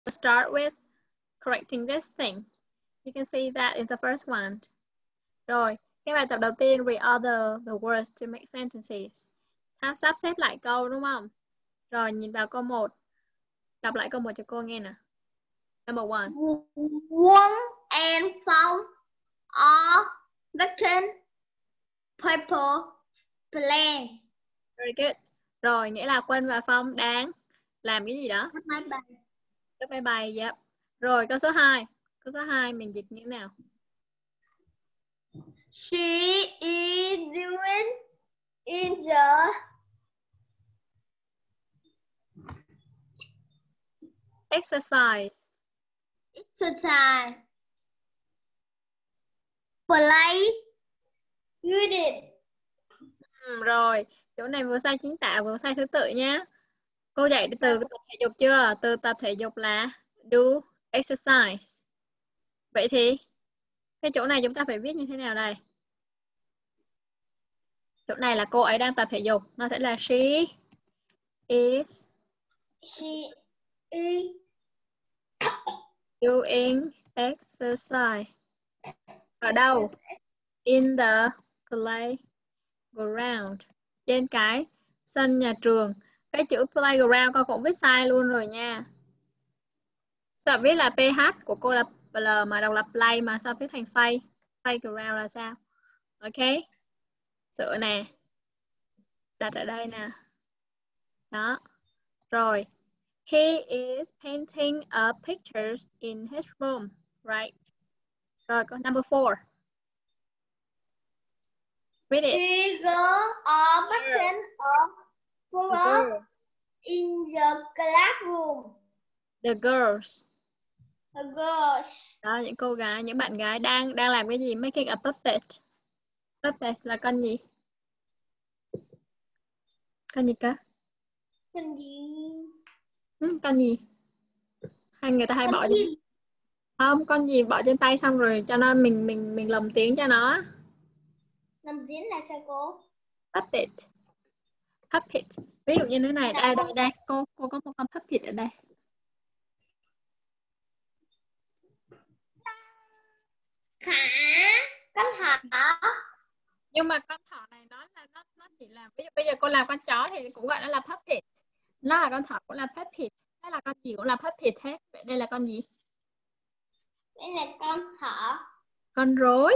start with correcting this thing. You can see that in the first one. Rồi, cái bài tập đầu tiên, reorder the words to make sentences. Sắp xếp lại câu đúng không? Rồi, nhìn vào câu 1. Đọc lại câu 1 cho cô nghe nè. Number 1. Quân and Phong are vacant paper planes. Very good. Rồi, nghĩa là Quân và Phong đang làm cái gì đó? Cất máy bay. Yep. Rồi, câu số 2. Câu số 2 mình dịch như thế nào? She is doing in the Exercise. Play unit. Rồi, chỗ này vừa sai chính tả vừa sai thứ tự nhé. Cô dạy từ tập thể dục chưa? Từ tập thể dục là do exercise. Vậy thì cái chỗ này chúng ta phải viết như thế nào đây? Chỗ này là cô ấy đang tập thể dục. Nó sẽ là she is doing exercise. Ở đâu? In the playground. Trên cái sân nhà trường. Cái chữ playground con cũng viết sai luôn rồi nha. Sao viết là PH của cô là L mà đọc là play mà sao viết thành phây? Playground là sao? Ok. Sửa nè. Đặt ở đây nè. Đó. Rồi. He is painting up pictures in his room. Right. Rồi, câu number 4. Read it. Figure a button of color in the classroom. The girls. The girls. Đó, những cô gái, những bạn gái đang làm cái gì? Making a puppet. Puppet là con gì? Con gì cơ? Con gì? Con gì? Hay người ta hay Con bỏ chim. Không, con gì bỏ trên tay xong rồi cho nó mình lồng tiếng cho nó. Lồng tiếng là sao cô? Puppet. Puppet. Ví dụ như thế này, đây. Cô có một con puppet ở đây. Con thỏ. Nhưng mà con thỏ này nó chỉ làm, ví dụ bây giờ cô làm con chó thì cũng gọi nó là puppet. Nó là con thỏ cũng là puppet. Hay là con gì cũng là puppet hết. Vậy đây là con gì? Đây là con thỏ. Con rối.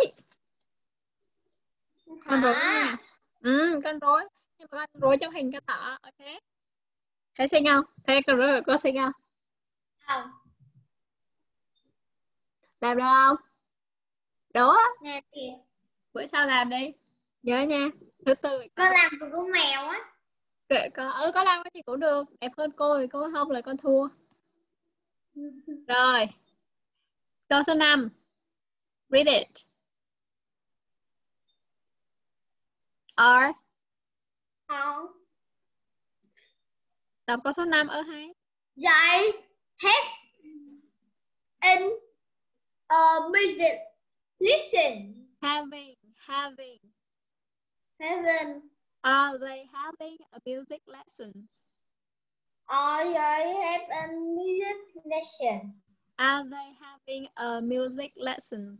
Con rối Thỏ. nha. Con rối. Nhưng mà con rối trong hình con thỏ. Ok. Thấy xinh không? Thấy con rối của cô xinh không? Không. Làm được không? Đúng á. Nè kìa. Bữa sau làm đi. Nhớ nha. Thứ tư. Con làm của con mèo á. Có làm cái gì cũng được. Đẹp hơn cô thì cô không là con thua. Rồi. Câu số 5. Read it. Are. Không. Đọc câu số 5 ở hai. They have an music listen. Having. Heaven. Are they having a music lessons? Are they have a music lesson? Are they having a music lesson?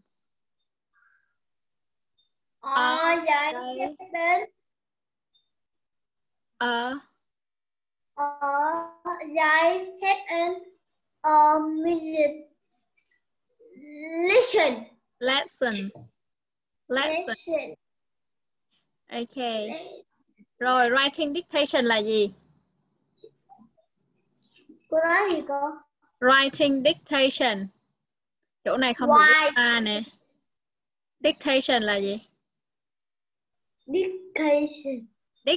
Are they having a music lesson? Ok. Rồi, writing dictation là gì? Cô nói gì cô? Writing dictation. Chỗ này không được viết A nè. Dictation là gì? Dictation.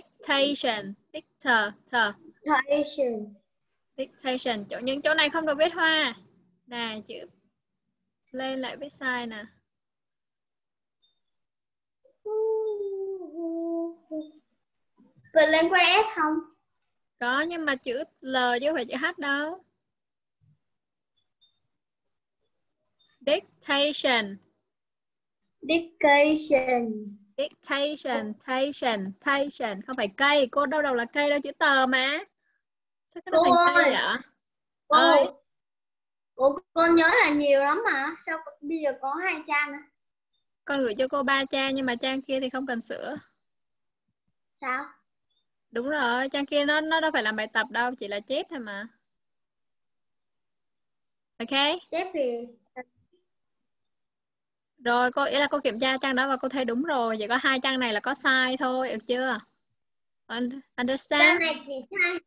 Dictation. Những chỗ này không được viết hoa. Nè, chữ lên lại viết sai nè. Vậy lên qua S không? Có, nhưng mà chữ L chứ không phải chữ H đâu. Dictation. Không phải cây. Cô đâu là cây đâu, chữ tờ mà. Sao cái nó thành cây vậy? Cô ơi. Ủa, con nhớ là nhiều lắm mà. Sao bây giờ có 2 trang nữa? Con gửi cho cô 3 trang nhưng mà trang kia thì không cần sửa. Sao? Đúng rồi, trang kia nó đâu phải làm bài tập đâu, chỉ là chép thôi mà. Ok. Chép thì Rồi cô ý là cô kiểm tra trang đó và cô thấy đúng rồi, chỉ có 2 trang này là có sai thôi, được chưa? Understand? trang này chỉ sai.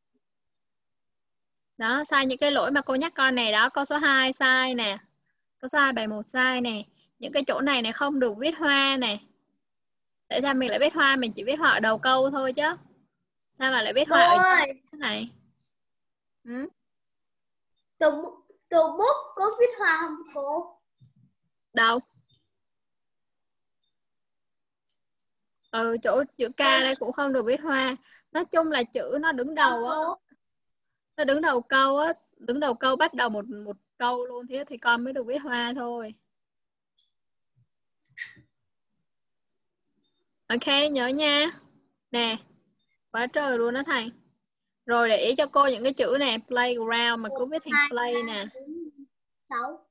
Đó, sai những cái lỗi mà cô nhắc con này đó, câu số 2 sai nè. Câu số 2 bài 1 sai nè. Những cái chỗ này này không được viết hoa nè. Tại sao mình lại viết hoa, mình chỉ viết hoa ở đầu câu thôi chứ. Sao mà lại viết Cô hoa ở ơi, thế này? Ừ? tụ bút có viết hoa không cô? Đâu? Chỗ chữ K Con đây cũng không được viết hoa. Nói chung là chữ nó đứng sao đầu á, cô? nó đứng đầu câu á, đứng đầu câu bắt đầu một câu luôn, thế thì con mới được viết hoa thôi. Ok, nhớ nha. Nè, quá trời luôn đó thầy. Rồi để ý cho cô những cái chữ nè, playground mà cứ 1, viết thành 2, play 3, nè. 4, 6,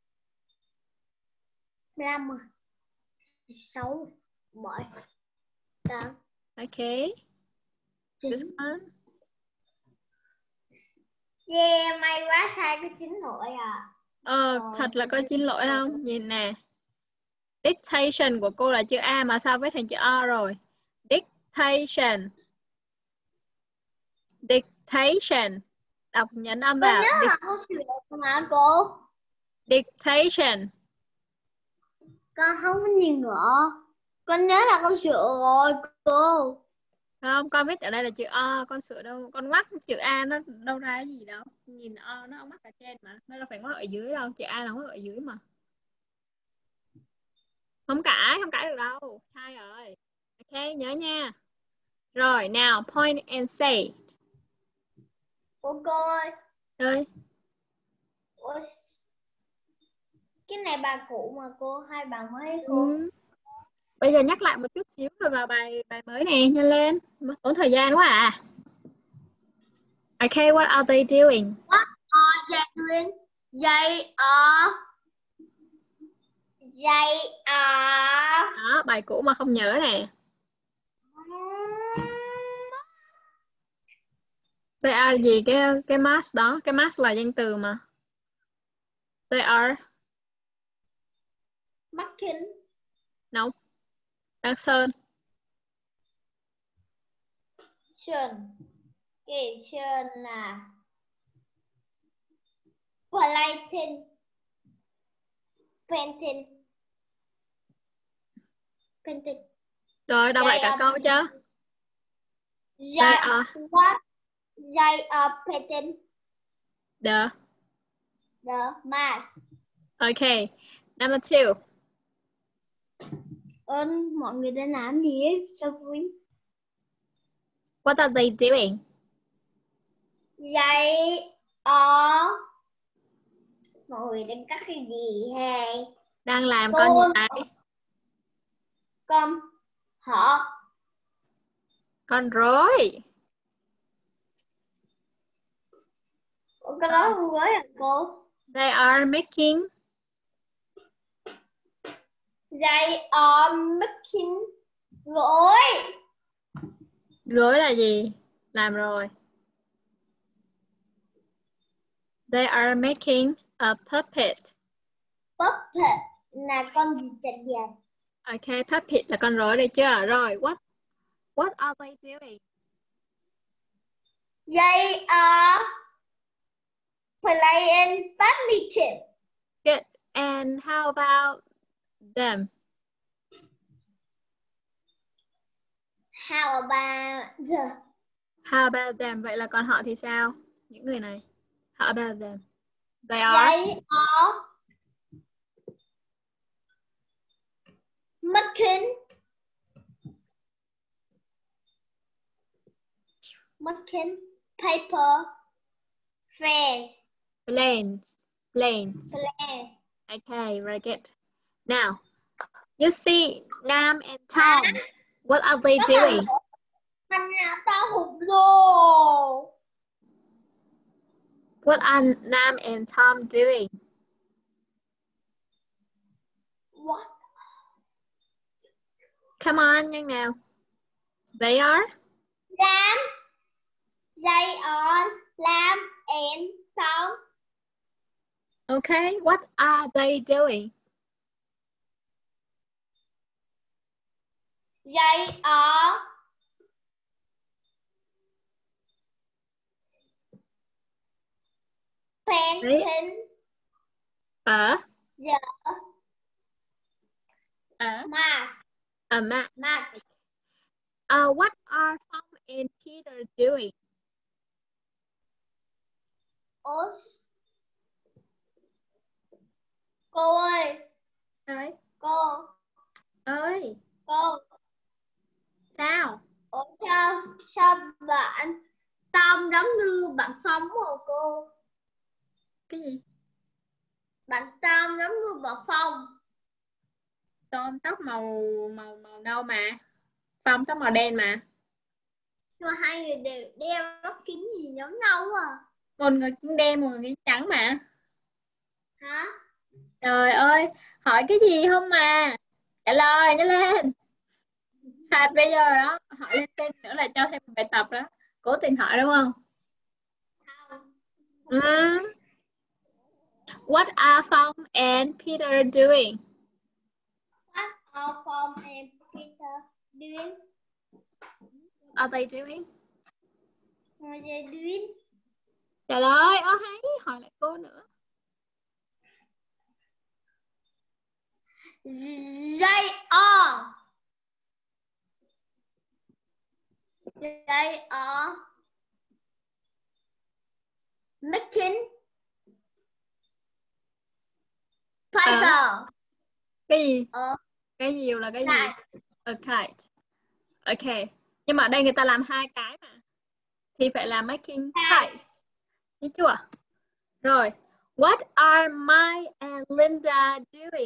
5, 6, 7, 8, Ok, 9. this one. Yeah, may quá sai cái 9 lỗi à. Thật là có 9 lỗi không? Nhìn nè. Dictation của cô là chữ A mà sao viết thành chữ O rồi? Dictation. Dictation. Đọc nhấn âm Con vào. nhớ là con sửa mà cô. Dictation. Con không có nhìn nữa. Con nhớ là con sửa rồi cô. Không, con viết ở đây là chữ O, con sửa đâu. Con ngoắc chữ A nó đâu ra cái gì đâu. Nhìn O nó ngoắc ở trên mà. Nó đâu phải ngoắc ở dưới đâu. Chữ A là ngoắc ở dưới mà. Không cãi được đâu. Sai rồi. Ok, nhớ nha. Rồi, nào, point and say. Cô ơi. Ơi. Ủa, cái này bà cũ mà cô, hai bà mới cô. Ừ. Bây giờ nhắc lại một chút xíu rồi vào bài mới nè, nhanh lên. Mất tốn thời gian quá à. Okay, what are they doing? What are they doing? They are Đó, bài cũ mà không nhớ nè. They are gì cái mask đó, cái mask là danh từ mà. They are making. no. Đang sơn. Cái sơn là painting. Rồi đọc lại cả câu chưa? They are What? They are painting the. mask. Okay. Number 2. Mọi người đang làm gì ấy? Sao vui? What are they doing? They are. Mọi người đang cắt cái gì hay? Đang làm con gì đấy? Con họ. Con rối. Cái đó con với à cô? They are making. They are making rối. Rối là gì? Làm rồi. They are making a puppet. Puppet là con gì chạch dạch. Okay, puppet là con rối đây chưa? Rồi, what are they doing? They are playing badminton. Good. And how about them? How about How about them? Vậy là còn họ thì sao? Những người này. How about them? They are They are making paper planes. planes. Okay, very good. Now, you see Nam and Tom. What are they doing? Anh là tao hụt luôn. What are Nam and Tom doing? What? Come on, nhanh nào. They are? Lam. They are Lam and Tom. Okay, what are they doing? They are painting Ở the ở mask. a map. Mask. What are Tom and Peter doing? Ủa? Cô ơi, Ơi, cô, ơi, cô. sao? Ủa sao bạn Tom giống như bạn Phong của cô? Cái gì? Bạn Tom giống như bạn Phong. Tôm tóc màu màu màu nâu mà. Phong tóc màu đen mà. Nhưng mà hai người đều đeo mắt kính gì giống nhau à? Một người kính đen, một người kính trắng mà. Hả? Trời ơi, hỏi cái gì không mà? Trả lời nhanh lên. Phạt bây giờ đó, hỏi lên tên nữa là cho thêm một bài tập đó. Cố tình hỏi đúng không? Không. What are Phong and Peter doing? What are Phong and Peter doing? Are they doing? What are they doing? Trả lời, hay, hỏi lại cô nữa. They are. They are making paper. Cái gì? Ờ. Cái gì là cái gì? Kite. A kite. Ok. Nhưng mà ở đây người ta làm hai cái mà. Thì phải là making kites. Biết chưa? Rồi. What are Mai and Linda doing?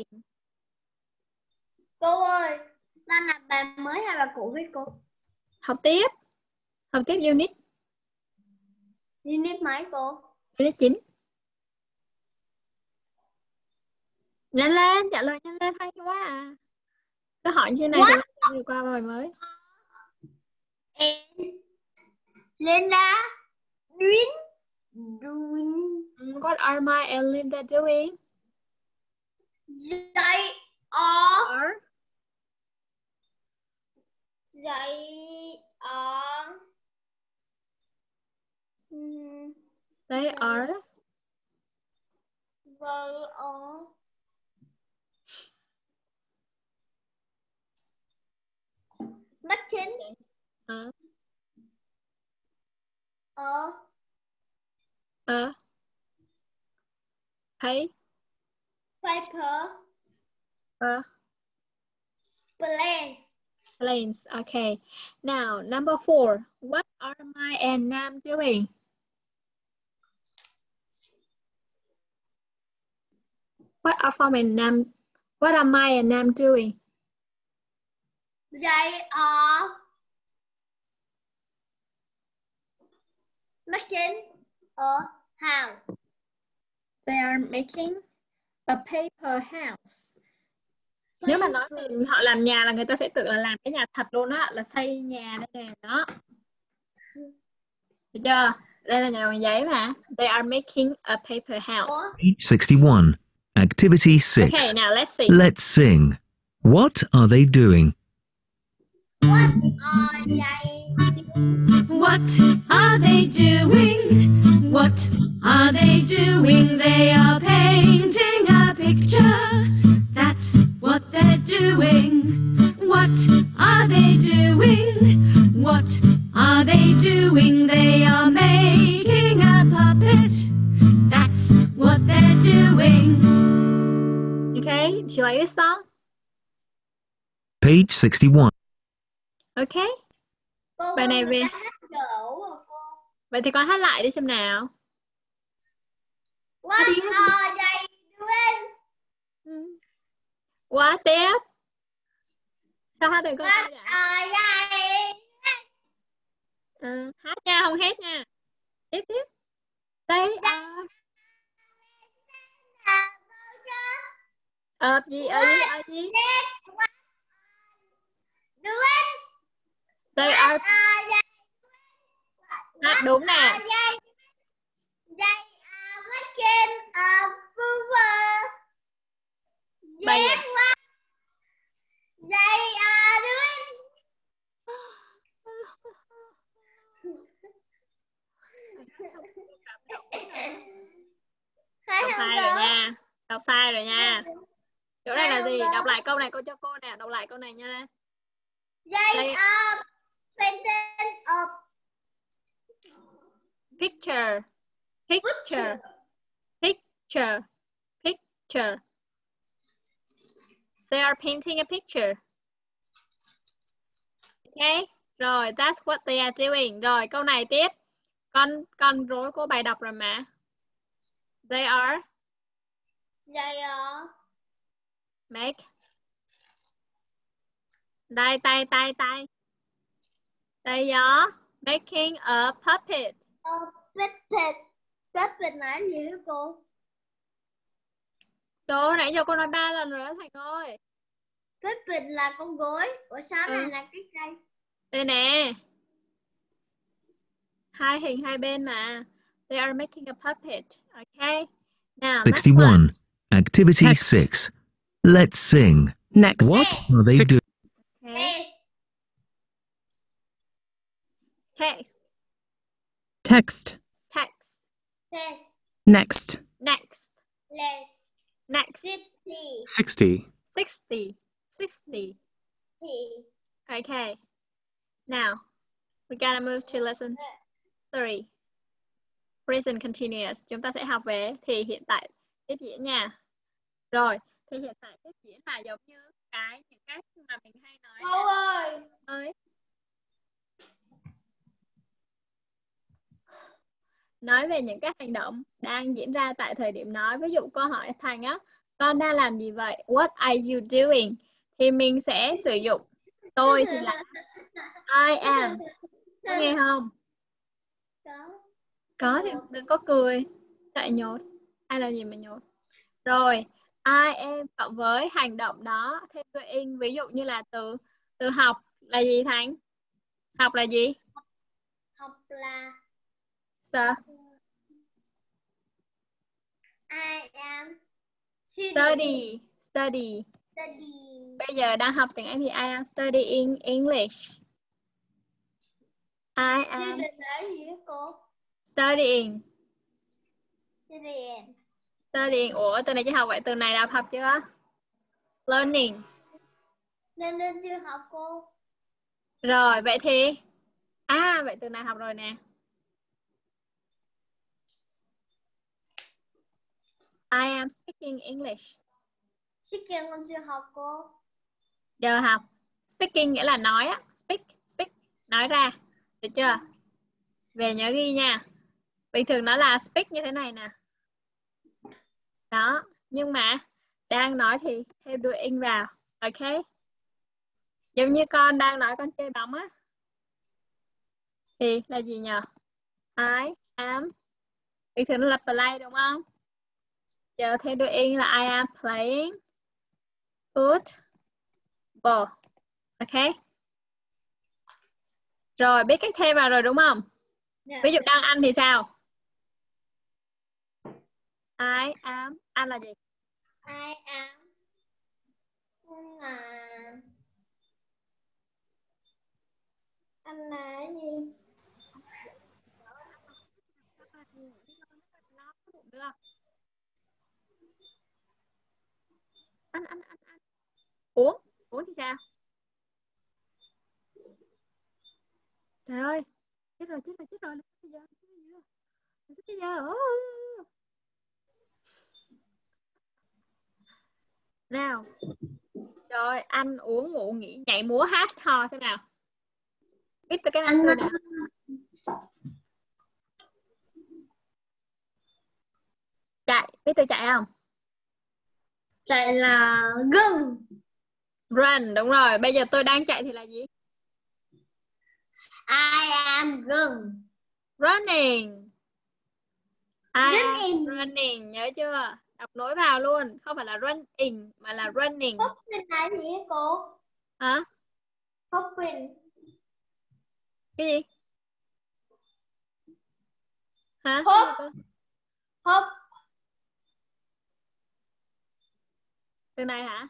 Cô ơi, đang là bài mới hay bài cũ với cô? Học tiếp. Học tiếp unit. Unit mấy cô? Unit 9. Nhanh lên, trả lời nhanh lên, hay quá à. Cứ hỏi như này thì đi qua bài mới. And Linda doing. What are Mai and Linda doing? They are. They are. They are. They are. Making. Thấy. Paper. Planes. Planes. Okay. Now, number 4. What are Mai and Nam doing? What are Mai and Nam doing? They are making a house. They are making a paper house. Nếu mà nói về họ làm nhà là người ta sẽ tưởng là làm cái nhà thật luôn á, là xây nhà đây nè, đó. Được chưa? Đây là nhà bằng giấy mà. They are making a paper house. Page 61. Activity 6. Okay, now let's sing. Let's sing. What are they doing? What are they? What are they doing? What are they doing? They are painting a picture. That's what they're doing. What are they doing? What are they doing? They are making a puppet. That's what they're doing. Okay, do you like this song? Page 61. Okay. Cô Bài này về. Vậy thì con hát lại đi xem nào. What are they doing? Quá tiếp. Sao hát được con? What are they? Hát nha, không hết nha. Tiếp. They are gì? They are đúng nè. Bây giờ đọc sai rồi nha. Đọc sai rồi nha. Chỗ này là gì? Đọc lại câu này cô cho cô nè. Đọc lại câu này nha. They are painted of picture. Picture. Picture. Picture. They are painting a picture. Okay. Rồi, that's what they are doing. Rồi, câu này tiếp. Con rối cô bài đọc rồi mà. They are make. Tay. They are making a puppet. Puppet là gì hả cô? Đồ nãy giờ cô nói 3 lần rồi đó Thành ơi. Puppet là con gối. Ủa sao này là cái cây? Đây nè. Hai hình hai bên mà. They are making a puppet. Okay. Now, 61. Activity 6. Let's sing. Next. What are they doing? Okay. Text. Text. Text. Test. Next. Next. Less. Next. 60. 60. Okay. Now, we gotta move to lesson 3. Present continuous. Chúng ta sẽ học về thì hiện tại tiếp diễn nha. Rồi, thì hiện tại tiếp diễn là giống như những cái mà mình hay nói. Cô ơi. Nói về những cái hành động đang diễn ra tại thời điểm nói. Ví dụ cô hỏi Thành á, con đang làm gì vậy? What are you doing? Thì mình sẽ sử dụng tôi thì là I am. Có nghe không? Có thì đừng có cười. Chạy nhột. Ai làm gì mà nhột. Rồi, I am cộng với hành động đó thêm doing. Ví dụ như là từ học là gì Thành? Học là gì? Học là Sao? I am Study. Bây giờ đang học tiếng Anh thì I am studying English. I am studying. Ủa, từ này chưa học vậy? Từ này đã học chưa? Learning. Nên chưa học cô. Rồi, vậy thì vậy từ này học rồi nè. I am speaking English. Speaking con chưa học cô. Giờ học. Speaking nghĩa là nói á. Speak. Nói ra. Được chưa? Về nhớ ghi nha. Bình thường nó là speak như thế này nè. Đó. Nhưng mà đang nói thì thêm doing vào. Ok. Giống như con đang nói con chơi bóng á. Thì là gì nhờ? I am. Bình thường nó là play đúng không? Giờ thêm doing là I am playing football. Ok. Rồi biết cách thêm vào rồi đúng không? Ví dụ đang ăn thì sao? I am. Ăn là gì? I am ăn là cái gì? Ăn. Uống thì sao? Trời ơi, chết rồi. Bây giờ. Nào. Rồi, ăn, uống, ngủ, nghỉ, nhảy, múa, hát, hò xem nào. Biết từ cái này từ nào? Chạy, biết từ chạy không? Chạy là run. Run, đúng rồi. Bây giờ tôi đang chạy thì là gì? I am run. Running. Running. Running, nhớ chưa? Đọc nối vào luôn, không phải là running mà là running. Hopping là gì hả cô? Hả? Hopping. Cái gì? Hả? Hop. Hop. Từ này hả?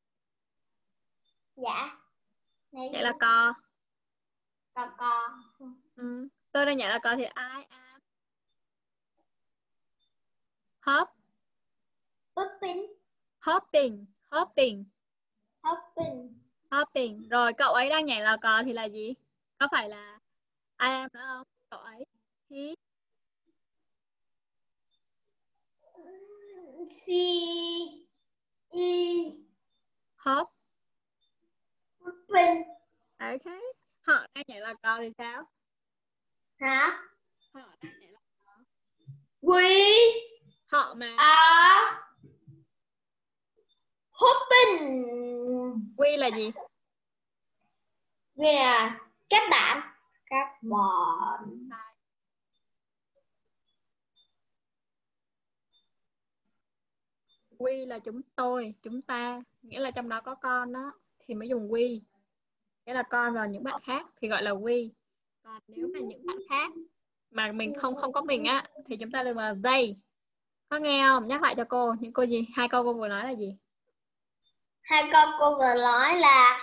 Dạ. Này Vậy là cò. cò. Tôi đang nhận là cò thì I am hop. Hopping. Hopping. Hopping. Hopping. Hopping. Rồi cậu ấy đang nhảy lò cò thì là gì? Có phải là I am nữa không? Cậu ấy. He. C. E. Hop. Hopping. Ok. Họ đang nhảy lò cò thì sao? Hả? Họ đang nhảy lò cò. We Họ mà. are hopping. We là gì? We là các bạn. Các bạn. We là chúng tôi, chúng ta. Nghĩa là trong đó có con đó thì mới dùng we. Nghĩa là con và những bạn khác thì gọi là we. Còn nếu mà những bạn khác mà mình không có mình á thì chúng ta dùng là they. Có nghe không? Nhắc lại cho cô. Những cô gì? Hai câu cô vừa nói là gì? Hai câu cô vừa nói là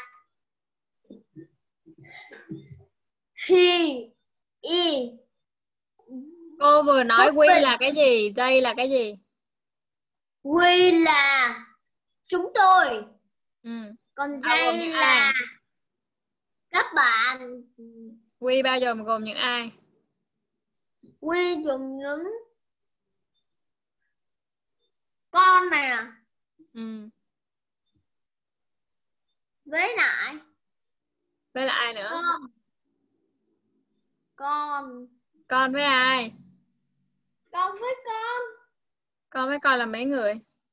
he, e. Cô vừa nói we Hopping. là cái gì? They là cái gì? We là chúng tôi. Còn Bao gồm they những là ai? các bạn. We bao giờ gồm những ai? We dùng những con này à? Với lại ai nữa? Con với ai? Con với con. Con với con là mấy người?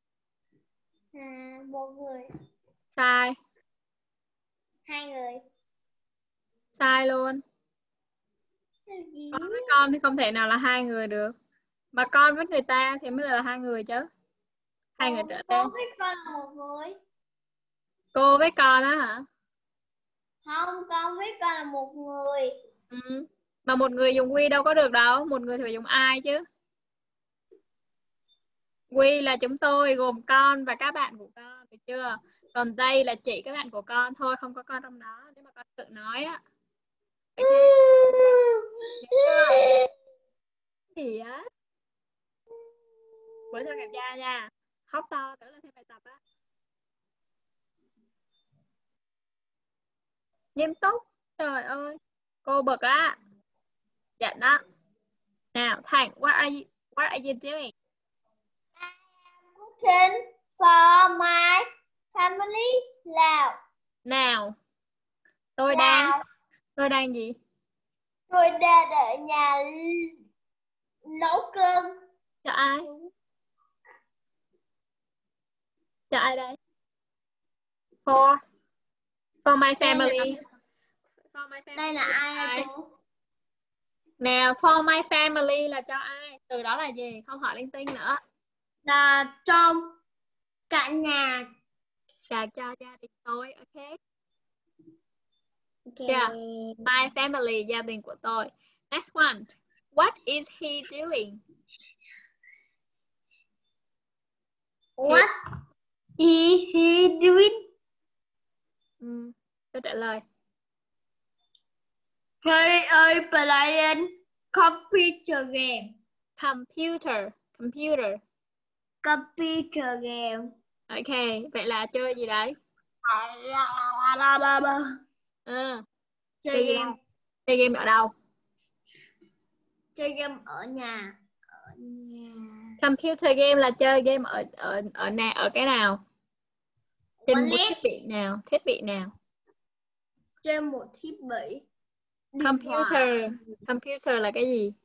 Một người. Sai. Hai người. Sai luôn. Con với con thì không thể nào là hai người được. Mà con với người ta thì mới là hai người chứ. Hai người trở lên. Cô với con là một người. Cô với con á hả? Không, con với con là một người. Mà một người dùng we đâu có được đâu. Một người thì phải dùng ai chứ. We là chúng tôi gồm con và các bạn của con, được chưa? Còn đây là chỉ các bạn của con thôi, không có con trong đó. Nếu mà con tự nói á. Gì á? Bữa sau gặp Gia nha. Khóc to nữa là thêm bài tập á. Nghiêm túc. Trời ơi. Cô bực á. Giận đó. Nào, Thành, what are you doing? I am cooking for my family. Nào. Tôi đang gì? Tôi đang ở nhà nấu cơm. Cho ai? Cho ai đây? For my family. Đây là ai cô? Nào, for my family là cho ai? Từ đó là gì? Không hỏi linh tinh nữa. Là trong cả nhà. Là cho gia đình tôi, ok? Okay. Yeah. My family, gia đình của tôi. Next one. What is he doing? What is he doing? Tôi trả lời. He is playing computer game. Computer game. Ok, vậy là chơi gì đấy? Chơi game. Chơi game ở đâu? Chơi game ở nhà. Computer game là chơi game ở cái nào? Trên một thiết bị nào? Trên một thiết bị. Computer là cái gì?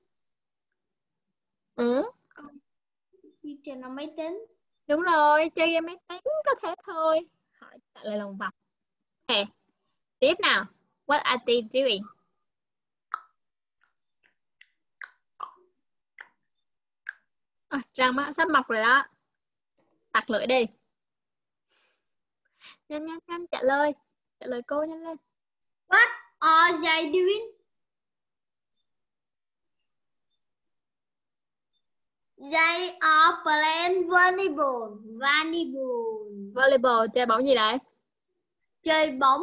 Computer là máy tính. Đúng rồi, chơi game máy tính có thế thôi. Hỏi trả lời lòng vòng. Ok, tiếp nào. What are they doing? Trang mắt sắp mọc rồi đó. Tặc lưỡi đi. Nhanh trả lời cô nhanh lên. What are they doing? They are playing volleyball. Volleyball chơi bóng gì đấy? Chơi bóng.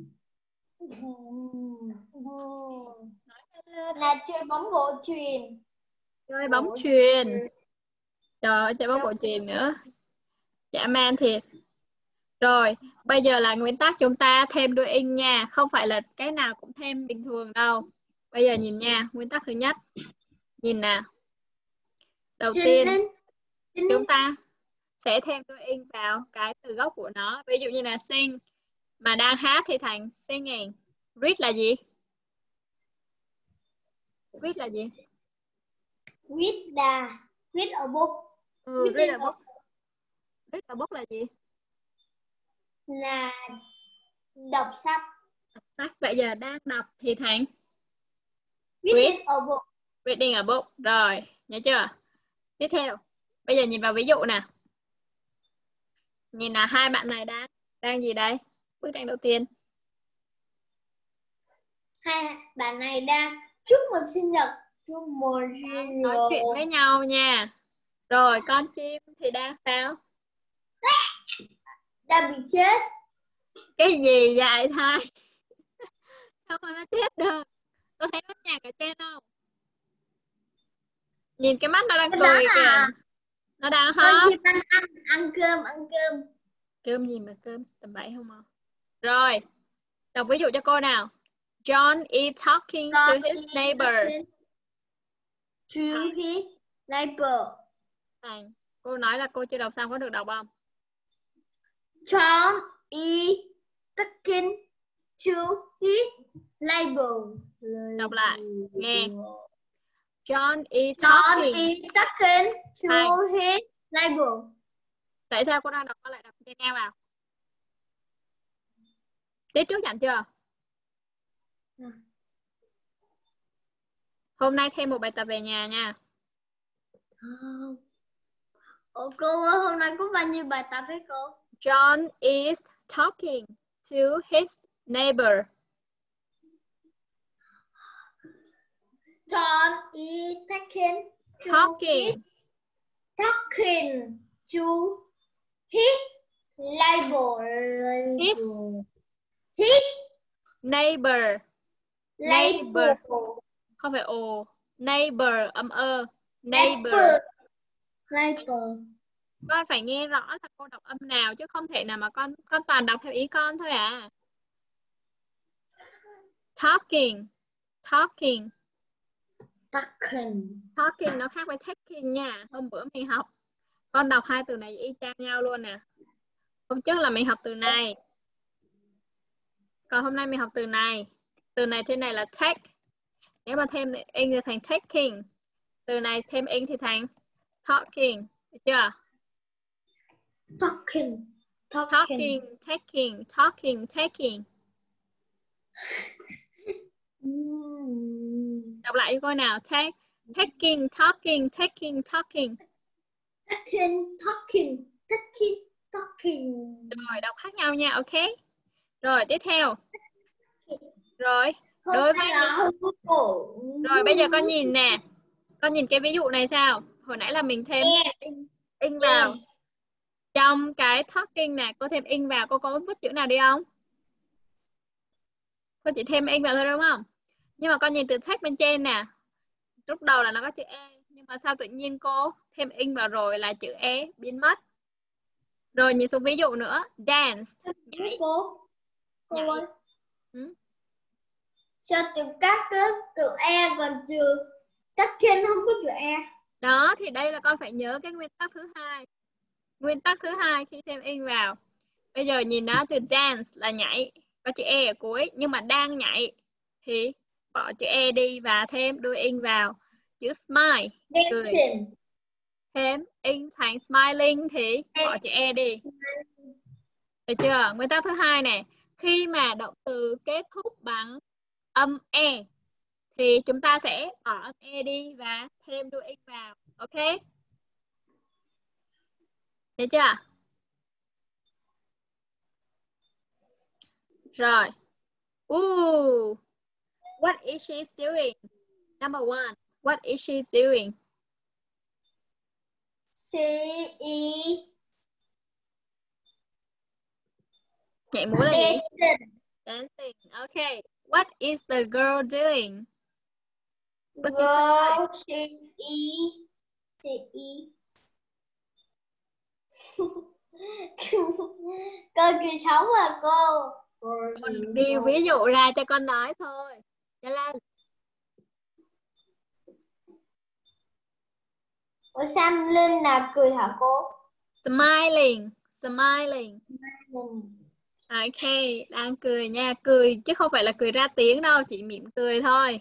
Là chơi bóng rổ chuyền. Chơi bóng chuyền. Trời ơi, chơi bóng rổ chuyền nữa. Dã man thiệt. Rồi, bây giờ là nguyên tắc chúng ta thêm doing nha. Không phải là cái nào cũng thêm bình thường đâu. Bây giờ nhìn nha, nguyên tắc thứ nhất. Nhìn nào. Đầu tiên, chúng ta sẽ thêm doing vào cái từ gốc của nó. Ví dụ như là sing, mà đang hát thì thành singing. Read là gì? Read là gì? Read a book. Read a book. Read a book là gì? Là đọc sách. Bây giờ đang đọc thì thành Reading a book. Reading a book. Rồi, nhớ chưa? Tiếp theo, bây giờ nhìn vào ví dụ nè. Nhìn là hai bạn này đang gì đây? Bức tranh đầu tiên. Hai bạn này đang chúc mừng sinh nhật. Nói chuyện với nhau nha. Rồi, con chim thì đang sao? Đang bị chết. Cái gì vậy thôi? Sao mà nó chết được? Có thấy nó nhạc ở trên không? Nhìn cái mắt nó đang cười kìa. Nó đang Con hot. chim đang ăn cơm. Cơm gì mà cơm? Tầm bậy không ạ? Rồi, đọc ví dụ cho cô nào. John is talking to his neighbor. To his neighbor. Cô nói là cô chưa đọc xong, có được đọc không? John is talking to his neighbor. Đọc lại, nghe. John is John talking. is talking to his neighbor. Tại sao cô đang đọc, con lại đọc nghe vào? Tiết trước dặn chưa? Hôm nay thêm một bài tập về nhà nha. Cô ơi, hôm nay có bao nhiêu bài tập đấy cô? John is talking to his neighbor. John is talking to Talking his neighbor. His neighbor. Neighbor. Không phải ồ. Neighbor, âm ơ. Neighbor. Con phải nghe rõ là cô đọc âm nào, chứ không thể nào mà con toàn đọc theo ý con thôi à. Talking nó khác với taking nha. Hôm bữa mình học, con đọc hai từ này y chang nhau luôn nè. Hôm trước là mình học từ này, còn hôm nay mình học từ này. Từ này trên này là take. Nếu mà thêm in thì thành taking. Từ này thêm in thì thành talking. Được chưa? Talking, taking. Đọc lại cho coi nào. Taking. Rồi, đọc khác nhau nha, ok? Rồi, tiếp theo. Rồi, rồi bây giờ con nhìn nè. Con nhìn cái ví dụ này sao? Hồi nãy là mình thêm in vào. Trong cái talking nè, cô thêm in vào, cô có vứt chữ nào đi không? Cô chỉ thêm in vào thôi đúng không? Nhưng mà con nhìn từ text bên trên nè. Lúc đầu là nó có chữ E, nhưng mà sao tự nhiên cô thêm in vào rồi là chữ E biến mất. Rồi nhìn xuống ví dụ nữa. Dance. Nhảy. Cô ơi. Sao từ các từ E còn từ các trên không có chữ E? Đó, thì đây là con phải nhớ cái nguyên tắc thứ hai. Nguyên tắc thứ hai khi thêm in vào. Bây giờ nhìn nó từ dance là nhảy, có chữ E ở cuối, nhưng mà đang nhảy thì bỏ chữ E đi và thêm đuôi in vào. Chữ smile, cười. Thêm in thành smiling thì bỏ chữ E đi. Được chưa? Nguyên tắc thứ hai này, khi mà động từ kết thúc bằng âm E thì chúng ta sẽ bỏ âm E đi và thêm đuôi in vào. Ok? Thấy chưa? Rồi. Ooh. What is she doing? Number one. What is she doing? She is Nhảy múa là gì? dancing. Dancing. Okay. What is the girl doing? Girl, she is Cô kỳ sống à cô. Con đi ví dụ ra cho con nói thôi. Nhanh lên. Ủa Sam Linh là cười hả cô? Smiling. Smiling. Ok, đang cười nha. Cười chứ không phải là cười ra tiếng đâu, chỉ mỉm cười thôi.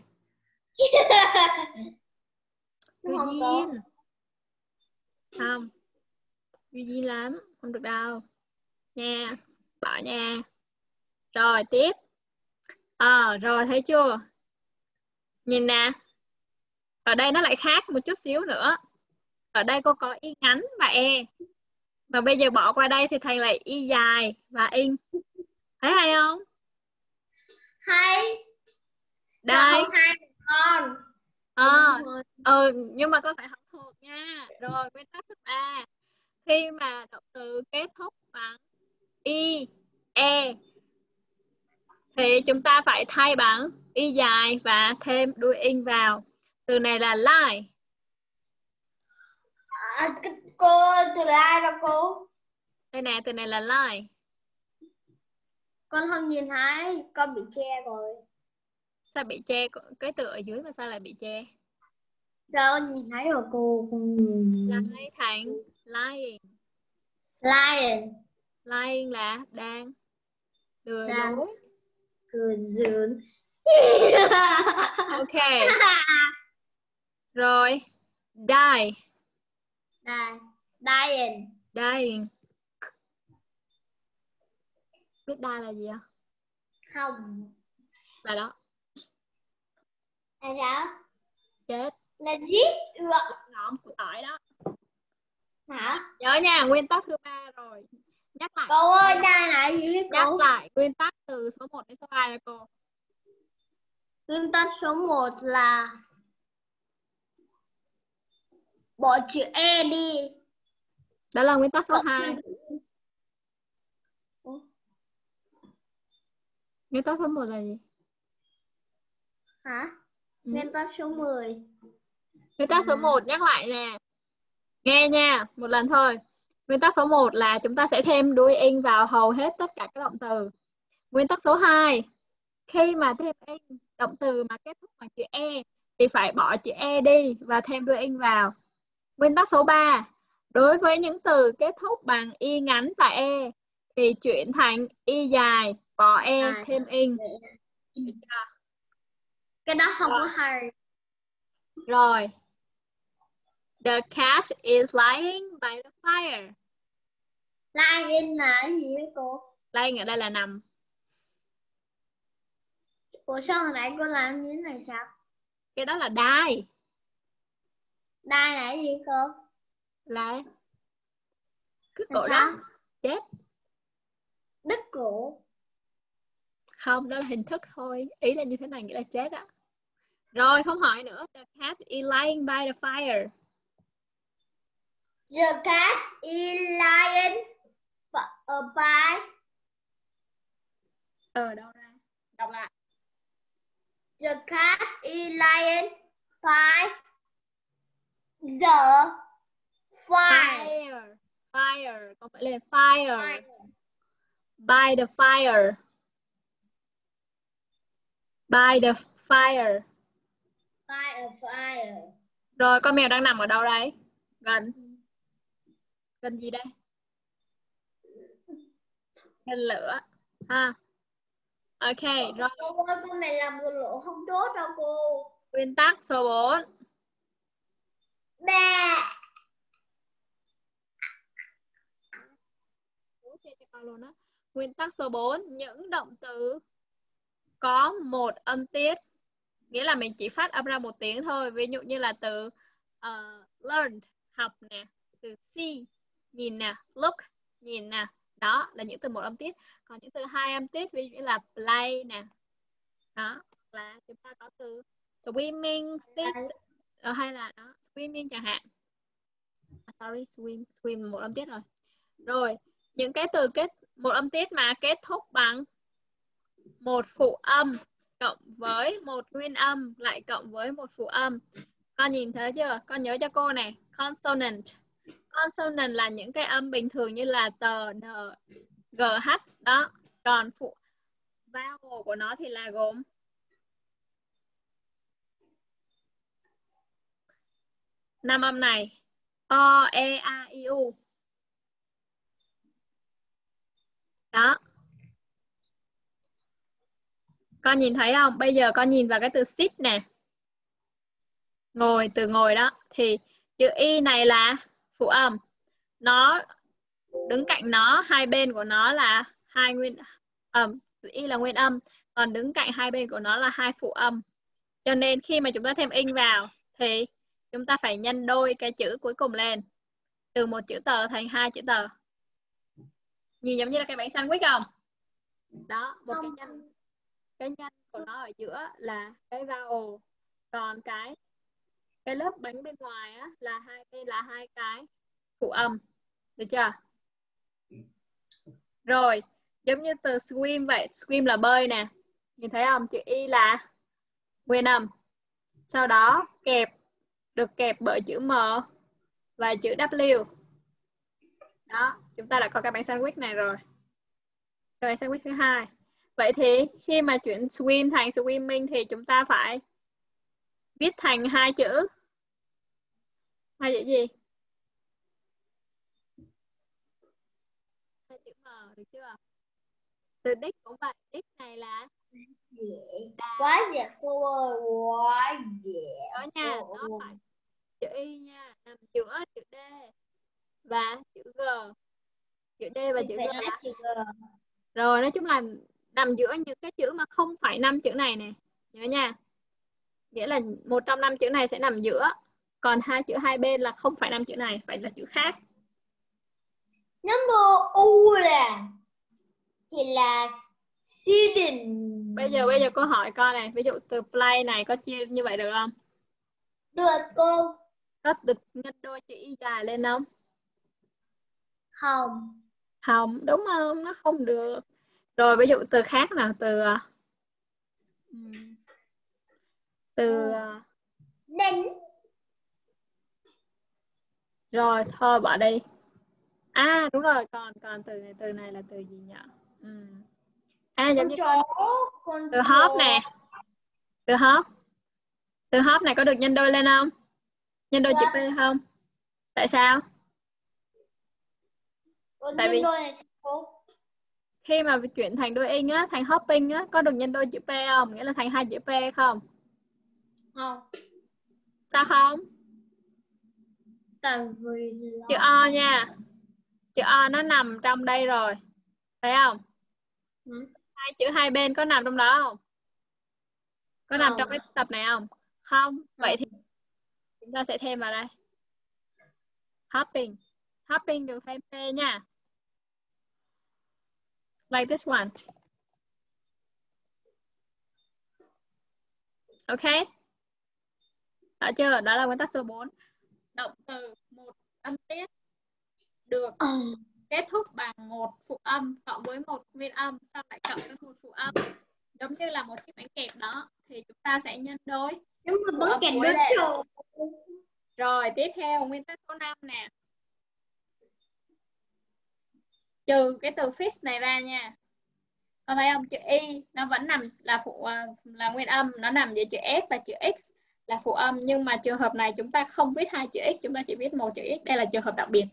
Cười Không có. duyên. Không. Cười duyên lắm. Không được đâu. Nha. Bỏ nha. Rồi, tiếp. Rồi, thấy chưa? Nhìn nè. Ở đây nó lại khác một chút xíu nữa. Ở đây cô có y ngắn và e. Và bây giờ bỏ qua đây thì thành lại y dài và in. Thấy hay không? Hay. Đây. Không hay con. Nhưng mà con phải học thuộc nha. Rồi, nguyên tắc thứ 3. Khi mà động từ kết thúc bằng y, e thì chúng ta phải thay bằng y dài và thêm đuôi in vào. Từ này là lie. Cô từ ai đó cô? Đây nè, từ này là lie. Con không nhìn thấy, con bị che rồi. Sao bị che? Cái từ ở dưới mà sao lại bị che? Sao con nhìn thấy rồi cô? Lie thành lying. Lion. Lying là đang lừa Đang dối. cười duyên. Ok. Rồi. Die. Dying. Dying. Biết die là gì không? Không. Là đó. Là sao? Chết. Là giết được. Ngõm của tỏi đó. Hả? Nhớ nha, nguyên tắc thứ 3 rồi. Nhắc lại. Cô ơi, đây là gì vậy Nhắc cô? lại nguyên tắc từ số 1 đến số 3 cho cô. Nguyên tắc số 1 là bỏ chữ E đi. Đó là nguyên tắc số 2. Nguyên tắc số 1 là gì? Hả? Nguyên tắc số 10. Nguyên tắc số 1 nhắc lại nè. Nghe nha, một lần thôi. Nguyên tắc số 1 là chúng ta sẽ thêm đuôi in vào hầu hết tất cả các động từ. Nguyên tắc số 2, khi mà thêm in động từ mà kết thúc bằng chữ E thì phải bỏ chữ E đi và thêm đuôi in vào. Nguyên tắc số 3, đối với những từ kết thúc bằng y ngắn và e thì chuyển thành y dài, bỏ e, thêm in. Cái đó không có hay. Rồi. The cat is lying by the fire. Lying là cái gì vậy cô? Lying ở đây là nằm. Ủa sao hồi nãy cô làm như thế này sao? Cái đó là die. Die là cái gì cô? Là cứ Là cổ sao? đó. Chết. Đứt cổ. Không, đó là hình thức thôi. Ý là như thế này, nghĩa là chết á. Rồi, không hỏi nữa. The cat is lying by the fire. The cat is lying by. Đâu ra? Đọc lại. The cat is lying by the fire. Fire. Không phải là fire. By the fire. By the fire. By a fire. Rồi, con mèo đang nằm ở đâu đây? Gần. Gần gì đây? Gần lửa. Ha. Ok, rồi. Cô ơi, con này làm gần lửa không tốt đâu cô. Nguyên tắc số 4. Ba. Nguyên tắc số 4, những động từ có một âm tiết, nghĩa là mình chỉ phát âm ra một tiếng thôi. Ví dụ như là từ learn, học nè, từ see, nhìn nè, look, nhìn nè. Đó là những từ một âm tiết. Còn những từ hai âm tiết ví dụ như là play nè. Đó, là chúng ta có từ swimming, sit, hay là đó, swimming chẳng hạn. Sorry, swim một âm tiết rồi. Rồi, những cái từ kết một âm tiết mà kết thúc bằng một phụ âm cộng với một nguyên âm lại cộng với một phụ âm. Con nhìn thấy chưa? Con nhớ cho cô này, consonant. Consonant là những cái âm bình thường như là tờ, n, g, h đó. Còn phụ vowel của nó thì là gồm 5 âm này: o, e, a, i, u. Đó. Con nhìn thấy không? Bây giờ con nhìn vào cái từ sit nè. Ngồi, từ ngồi đó. Thì chữ y này là phụ âm. Nó đứng cạnh nó, hai bên của nó là hai nguyên âm. Chữ y là nguyên âm. Còn đứng cạnh hai bên của nó là hai phụ âm. Cho nên khi mà chúng ta thêm ing vào thì chúng ta phải nhân đôi cái chữ cuối cùng lên. Từ một chữ tờ thành hai chữ tờ. Nhìn giống như là cái bánh sandwich không? Đó, một cái nhân của nó ở giữa là cái vowel. Còn cái lớp bánh bên ngoài á, là hai bên là hai cái phụ âm. Được chưa? Rồi, giống như từ swim vậy. Swim là bơi nè. Nhìn thấy không? Chữ y là nguyên âm. Sau đó được kẹp bởi chữ M và chữ W. Đó, chúng ta đã có cái bánh sandwich này rồi. Cái bánh sandwich thứ hai. Vậy thì khi mà chuyển swim thành swimming thì chúng ta phải viết thành hai chữ. Hai chữ gì? Hai chữ M, được chưa? Từ đích cũng vậy. Đích này là quá dễ cô ơi, quá dễ. đó nha, nó phải chữ y nha, nằm giữa chữ D và chữ G. Chữ D và chữ G. Rồi, nói chung là nằm giữa những cái chữ mà không phải 5 chữ này nè. Nhớ nha. Nghĩa là một trong 5 chữ này sẽ nằm giữa. Còn hai chữ hai bên là không phải 5 chữ này, phải là chữ khác. Number U thì là student. Bây giờ cô hỏi con này, ví dụ từ play này có chia như vậy được không? Được cô. Có được nhân đôi chữ y dài lên không? Không. Không, đúng không? Nó không được. Rồi ví dụ từ khác nào, Đánh. rồi thôi bỏ đi. À đúng rồi, còn từ này là từ gì nhỉ? Giống như con từ hop nè. Từ hop này có được nhân đôi lên không? Nhân đôi chữ P không? Tại sao? Tại vì khi mà chuyển thành đôi ing á, thành hopping á, có được nhân đôi chữ P không? Nghĩa là thành hai chữ P không? Không. Sao không? Tại vì chữ O nha. Chữ O nó nằm trong đây rồi. Thấy không? Hai chữ hai bên có nằm trong đó không? Có nằm trong cái tập này không? Không. Vậy thì chúng ta sẽ thêm vào đây. Hopping. Hopping được thêm P nha. Like this one. Ok. Đó chưa? Đó là nguyên tắc số 4. Động từ một âm tiết được kết thúc bằng một phụ âm cộng với một nguyên âm, sau lại cộng với một phụ âm. Giống như là một chiếc bánh kẹp đó. Thì chúng ta sẽ nhân đôi. Giống như bánh kẹp đúng rồi. Rồi, tiếp theo nguyên tắc số 5 nè. Trừ cái từ fish này ra nha. Con thấy không? Chữ Y nó vẫn nằm là nguyên âm. Nó nằm giữa chữ S và chữ X là phụ âm. Nhưng mà trường hợp này chúng ta không viết hai chữ X. Chúng ta chỉ viết một chữ X. Đây là trường hợp đặc biệt.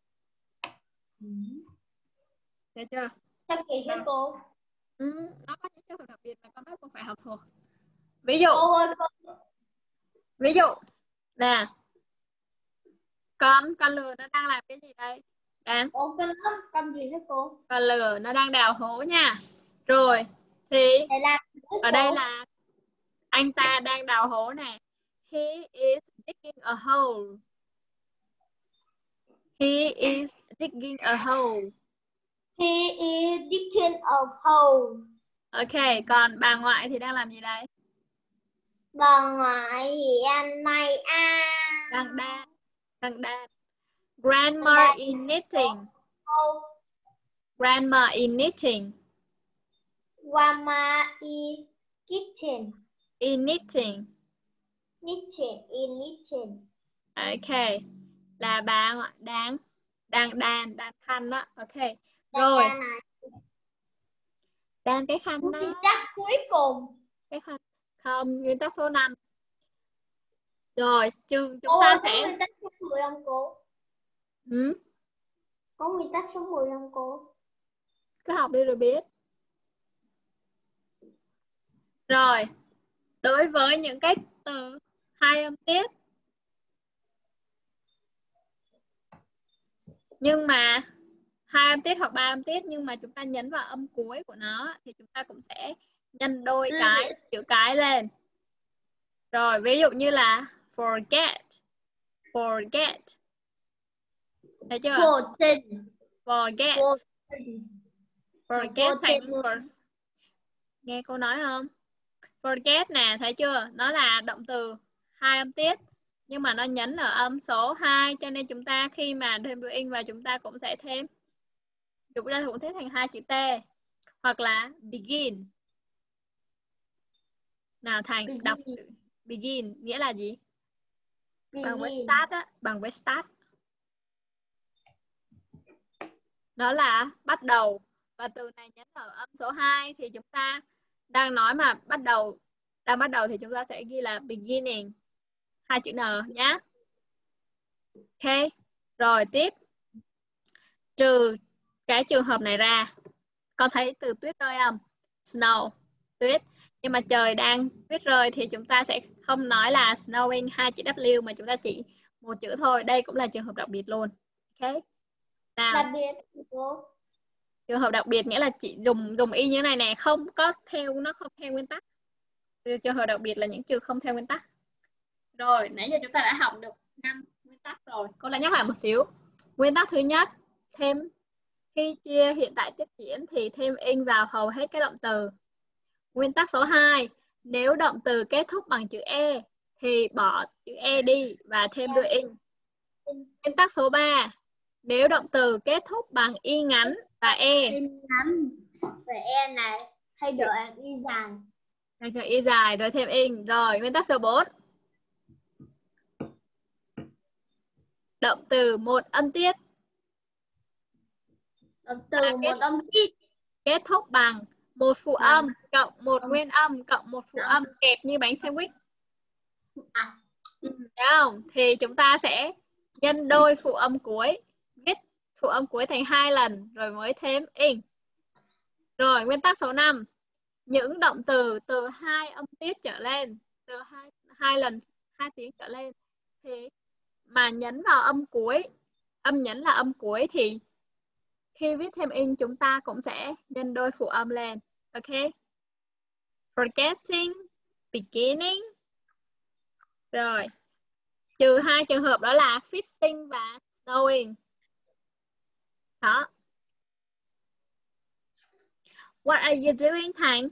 Thấy chưa? Sao kỳ thế cô? Nó có những trường hợp đặc biệt mà con bắt buộc phải học thuộc. Ví dụ. Cô ơi, cô. Ví dụ. Nè. Con lừa nó đang làm cái gì đây? Con gì thế cô? Con lừa nó đang đào hố nha. Rồi. Thì ở đây là anh ta đang đào hố nè. He is digging a hole. He is digging a hole. He is digging a hole. Ok, còn bà ngoại thì đang làm gì đây? Bà ngoại hiện nay Đang đan. Grandma is knitting. Grandma is knitting. Grandma is kitchen. In knitting. Knitting. Ok, là bà ngoại đang đan khăn đó. Ok, rồi. Đan cái khăn đó. Nguyên tắc cuối cùng. Cái khăn không, nguyên tắc số 5. Rồi, chúng ta sẽ Có nguyên tắc số 10 không cô? Có nguyên tắc số 10 không cô? Cứ học đi rồi biết. Rồi, đối với những cái từ 2 âm tiết nhưng mà 2 âm tiết hoặc 3 âm tiết nhưng mà chúng ta nhấn vào âm cuối của nó thì chúng ta cũng sẽ nhân đôi cái chữ cái lên. Rồi, ví dụ như là forget. Thấy chưa? Forget thành nghe cô nói không? Forget nè, thấy chưa? Nó là động từ 2 âm tiết nhưng mà nó nhấn ở âm số 2 cho nên chúng ta khi mà thêm doing vào chúng ta cũng sẽ thêm thành 2 chữ T hoặc là begin. Nào Thành đọc begin nghĩa là gì? Bằng với start á, bằng với start. Đó là bắt đầu. Và từ này nhấn ở âm số 2 thì chúng ta đang nói mà bắt đầu thì chúng ta sẽ ghi là beginning. 2 chữ N nhá. Ok. Rồi tiếp. Trừ cái trường hợp này ra. Con thấy từ tuyết rơi không? Snow, tuyết. Nhưng mà trời đang tuyết rơi thì chúng ta sẽ không nói là snowing 2 chữ W mà chúng ta chỉ một chữ thôi. Đây cũng là trường hợp đặc biệt luôn. Ok. Nào. Đặc biệt cô. Trường hợp đặc biệt nghĩa là chỉ dùng y như thế này nè, không theo nguyên tắc. Trường hợp đặc biệt là những trường không theo nguyên tắc. Rồi, nãy giờ chúng ta đã học được 5 nguyên tắc rồi. Cô lại nhắc lại một xíu. Nguyên tắc thứ nhất, khi chia hiện tại tiếp diễn thì thêm ing vào hầu hết các động từ. Nguyên tắc số 2, nếu động từ kết thúc bằng chữ E thì bỏ chữ E đi và thêm đuôi ing. Nguyên tắc số 3, nếu động từ kết thúc bằng y ngắn và E. Y ngắn và E này thay đổi y dài. Thay đổi y dài rồi thêm ing. Rồi, nguyên tắc số 4. Động từ một âm tiết. Kết thúc bằng một phụ âm cộng một nguyên âm cộng một phụ âm kẹp như bánh sandwich. Đúng không? Thì chúng ta sẽ nhân đôi phụ âm cuối, viết phụ âm cuối thành 2 lần rồi mới thêm ing. Rồi, nguyên tắc số 5. Những động từ 2 âm tiết trở lên, từ 2 lần 2 tiếng trở lên thì mà nhấn vào âm cuối, âm nhấn là âm cuối thì khi viết thêm ing chúng ta cũng sẽ nhân đôi phụ âm lên. Ok. Forgetting, beginning. Rồi. Trừ 2 trường hợp đó là fixing và snowing. Đó. What are you doing, Thành?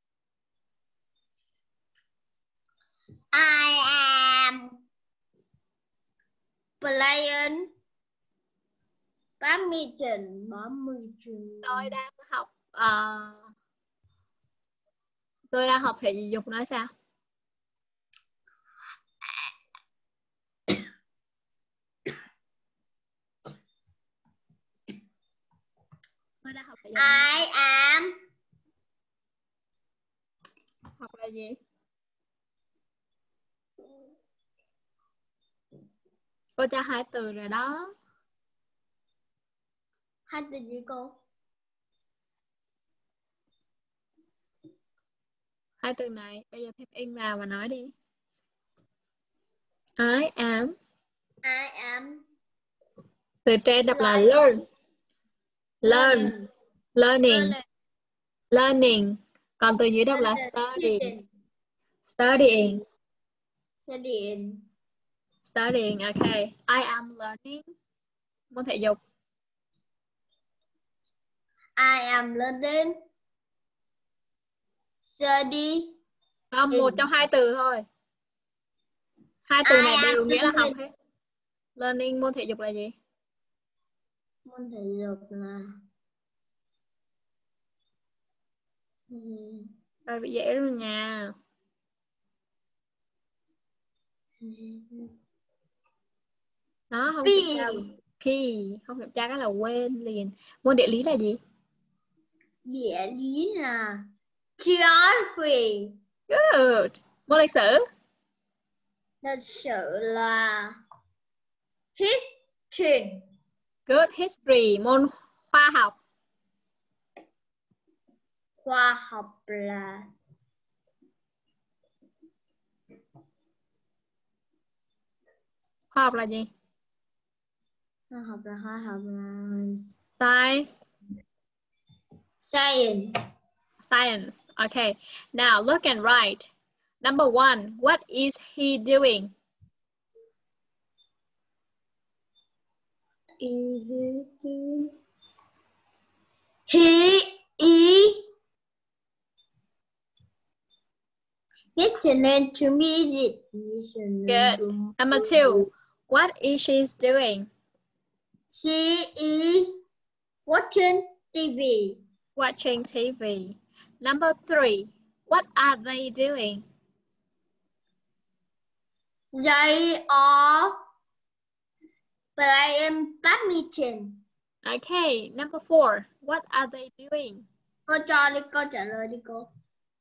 I am playing badminton. Tôi đang học thể dục nói sao? Tôi đang học thể dục. I am. Học là gì? Cô cho 2 từ rồi đó. 2 từ gì cô? 2 từ này, bây giờ thêm ing vào mà nói đi. I am. Từ trên đọc là learning. Còn từ dưới đọc là studying. Okay. I am learning Môn thể dục. I am learning. Study. Không, một trong hai từ thôi. Hai từ này I am đều nghĩa là học learning. hết. Learning, môn thể dục là gì? Môn thể dục là Rồi bị dễ rồi nha. Nó không kiểm tra. Khi không kiểm tra cái là quên liền. Môn địa lý là gì? Địa lý là geography. Good. Môn lịch sử. Lịch sử là history. Good. History. Môn khoa học. Khoa học là Khoa học là gì? khoa học là Science. science. Science. Okay. Now look and write. Number 1. What is he doing? He is listening to music. Good. Number 2. What is she doing? She is watching TV. Watching TV. Number 3. What are they doing? They are playing badminton. Okay. Number 4. What are they doing? Cô cho đi, câu trả lời đi cô.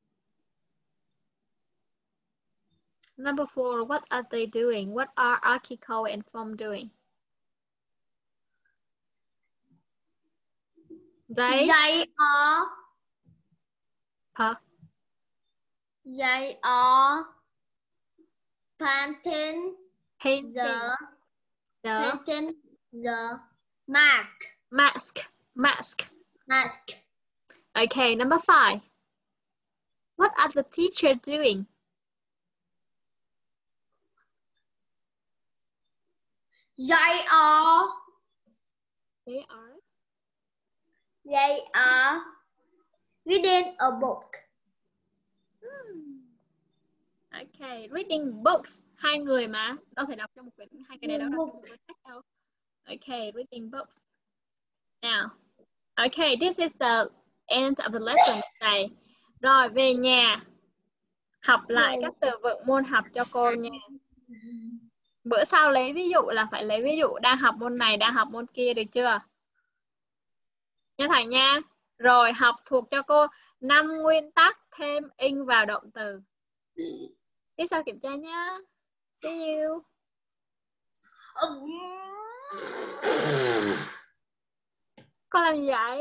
Number 4. What are they doing? What are Akiko and Phong doing? They are painting the mask. mask. Okay, number 5. What are the teachers doing? They are reading a book. Okay, reading books. Hai người mà, đâu thể đọc trong một quyển, hai cái này đâu đọc trong một quyển sách đâu. Okay, reading books. Now, okay, this is the end of the lesson today. Rồi, về nhà, học lại các từ vựng môn học cho cô nha. Bữa sau lấy ví dụ là phải lấy ví dụ đang học môn này, đang học môn kia, được chưa? Nha thầy nha. Rồi, học thuộc cho cô 5 nguyên tắc thêm in vào động từ. Tiếp sau kiểm tra nhá. See you. Con làm gì vậy?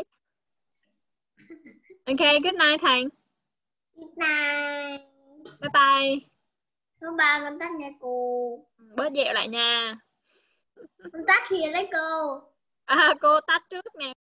Okay, good night Thành. Good night. Bye bye. Thứ ba con tắt nha cô. Bớt dẹo lại nha. Con tắt thì lấy cô. Cô tắt trước nè.